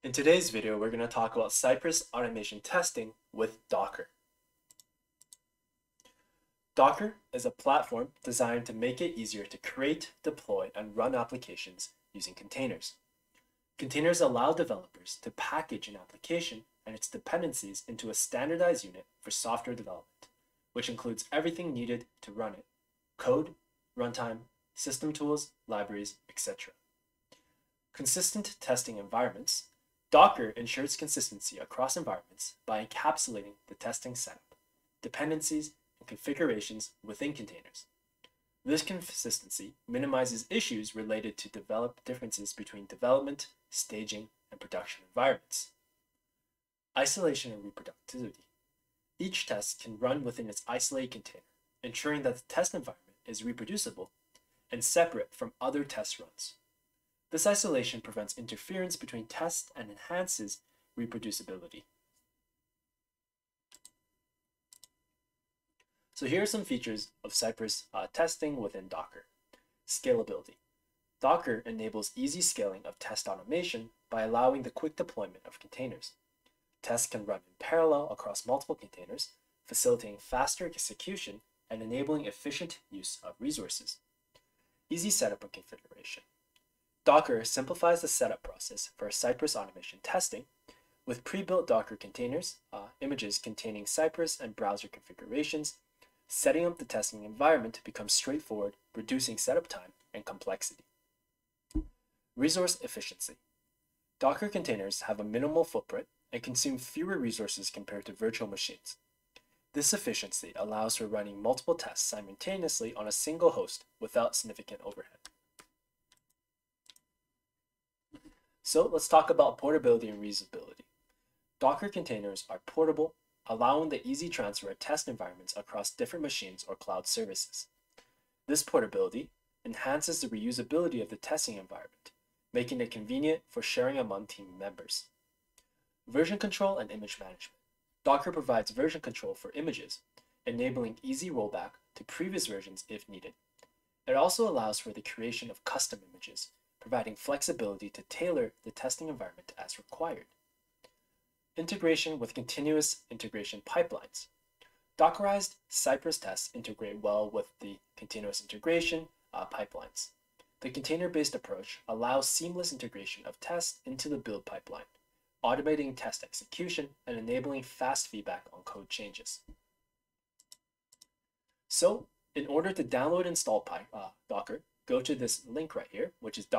In today's video, we're going to talk about Cypress automation testing with Docker. Docker is a platform designed to make it easier to create, deploy, and run applications using containers. Containers allow developers to package an application and its dependencies into a standardized unit for software development, which includes everything needed to run it: code, runtime, system tools, libraries, etc. Consistent testing environments. Docker ensures consistency across environments by encapsulating the testing setup, dependencies, and configurations within containers. This consistency minimizes issues related to differences between development, staging, and production environments. Isolation and reproducibility. Each test can run within its isolated container, ensuring that the test environment is reproducible and separate from other test runs. This isolation prevents interference between tests and enhances reproducibility. So here are some features of Cypress testing within Docker. Scalability. Docker enables easy scaling of test automation by allowing the quick deployment of containers. Tests can run in parallel across multiple containers, facilitating faster execution and enabling efficient use of resources. Easy setup and configuration. Docker simplifies the setup process for Cypress automation testing with pre-built Docker containers, images containing Cypress and browser configurations. Setting up the testing environment becomes straightforward, reducing setup time and complexity. Resource efficiency. Docker containers have a minimal footprint and consume fewer resources compared to virtual machines. This efficiency allows for running multiple tests simultaneously on a single host without significant overhead. So let's talk about portability and reusability. Docker containers are portable, allowing the easy transfer of test environments across different machines or cloud services. This portability enhances the reusability of the testing environment, making it convenient for sharing among team members. Version control and image management. Docker provides version control for images, enabling easy rollback to previous versions if needed. It also allows for the creation of custom images, providing flexibility to tailor the testing environment as required. Integration with continuous integration pipelines. Dockerized Cypress tests integrate well with the continuous integration pipelines. The container-based approach allows seamless integration of tests into the build pipeline, automating test execution and enabling fast feedback on code changes. So, in order to download and install Docker, go to this link right here, which is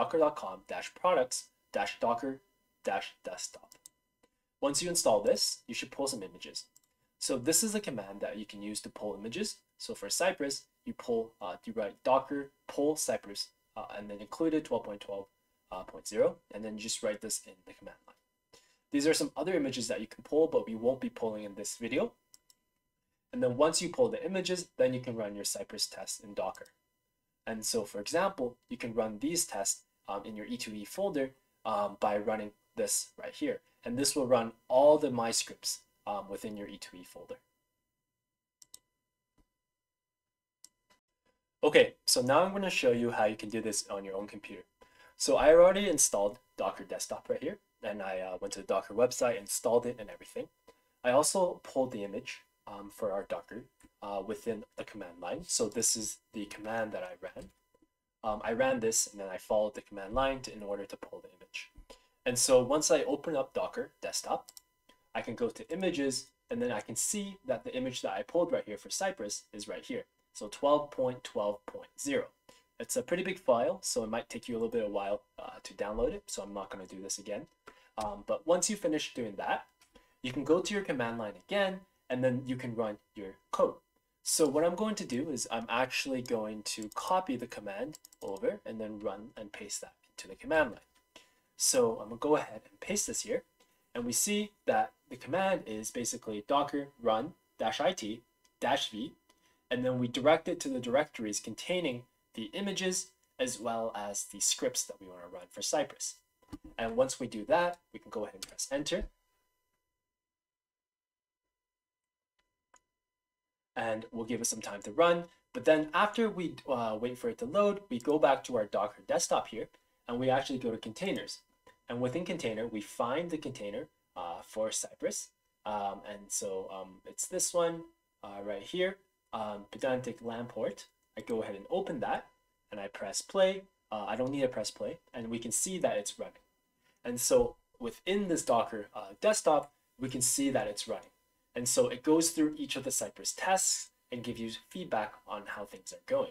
docker.com/products-docker-desktop. Once you install this, you should pull some images. So this is a command that you can use to pull images. So for Cypress, you write docker pull Cypress and then included 12.12.0, and then just write this in the command line. These are some other images that you can pull, but we won't be pulling in this video. And then once you pull the images, then you can run your Cypress tests in Docker. And so, for example, you can run these tests in your E2E folder by running this right here. And this will run all the my scripts within your E2E folder. Okay, so now I'm going to show you how you can do this on your own computer. So I already installed Docker Desktop right here, and I went to the Docker website, installed it and everything. I also pulled the image for our Docker within the command line. So this is the command that I ran. I ran this and then I followed the command line in order to pull the image. And so once I open up Docker Desktop, I can go to images and then I can see that the image that I pulled right here for Cypress is right here. So 12.12.0. It's a pretty big file, so it might take you a little bit of a while to download it. So I'm not going to do this again. But once you finish doing that, you can go to your command line again, and then you can run your code. So what I'm going to do is I'm actually going to copy the command over and then run and paste that into the command line. So I'm going to go ahead and paste this here, and we see that the command is basically docker run -it -v, and then we direct it to the directories containing the images as well as the scripts that we want to run for Cypress. And once we do that, we can go ahead and press enter. And we'll give it some time to run. But then after we wait for it to load, we go back to our Docker desktop here, and we actually go to containers. And within container, we find the container for Cypress. It's this one right here, pedantic LAN port. I go ahead and open that, and I press play. I don't need to press play, and we can see that it's running. And so within this Docker desktop, we can see that it's running. And so it goes through each of the Cypress tests and gives you feedback on how things are going.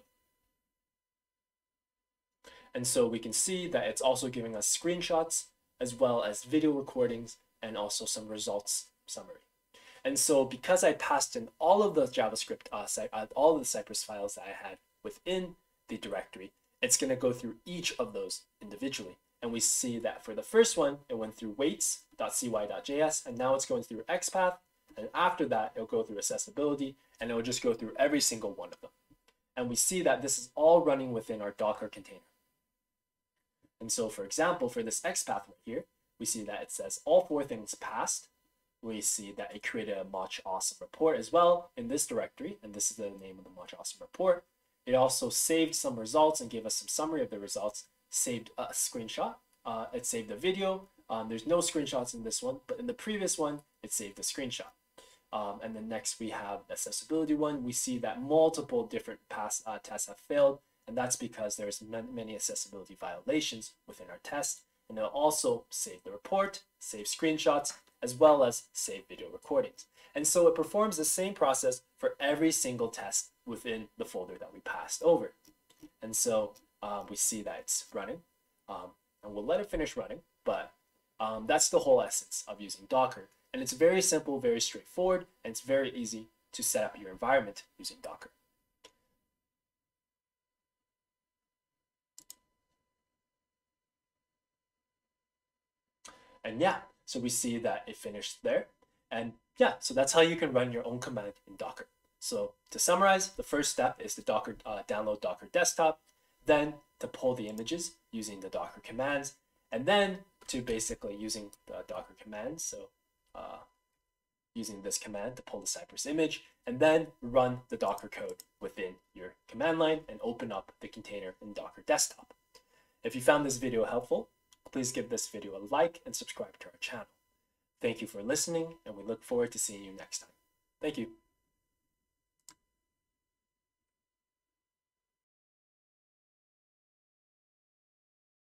And so we can see that it's also giving us screenshots as well as video recordings and also some results summary. And so because I passed in all of the JavaScript, all of the Cypress files that I had within the directory, it's going to go through each of those individually. And we see that for the first one, it went through weights.cy.js, and now it's going through XPath. And after that, it'll go through accessibility, and it'll just go through every single one of them. And we see that this is all running within our Docker container. And so, for example, for this XPath right here, we see that it says all 4 things passed. We see that it created a Much Awesome report as well in this directory, and this is the name of the Much Awesome report. It also saved some results and gave us some summary of the results, saved a screenshot, it saved a video. There's no screenshots in this one, but in the previous one, it saved a screenshot. And then next we have the accessibility one. We see that multiple different tests have failed, and that's because there's many accessibility violations within our test. And it'll also save the report, save screenshots, as well as save video recordings. And so it performs the same process for every single test within the folder that we passed over. And so we see that it's running, and we'll let it finish running, but that's the whole essence of using Docker. And it's very simple, very straightforward, and it's very easy to set up your environment using Docker. And yeah, so we see that it finished there. And yeah, so that's how you can run your own command in Docker. So to summarize, the first step is to download Docker Desktop, then to pull the images using the Docker commands, and then to basically using the Docker commands, so using this command to pull the Cypress image, and then run the Docker code within your command line and open up the container in Docker Desktop. If you found this video helpful, please give this video a like and subscribe to our channel. Thank you for listening, and we look forward to seeing you next time. Thank you.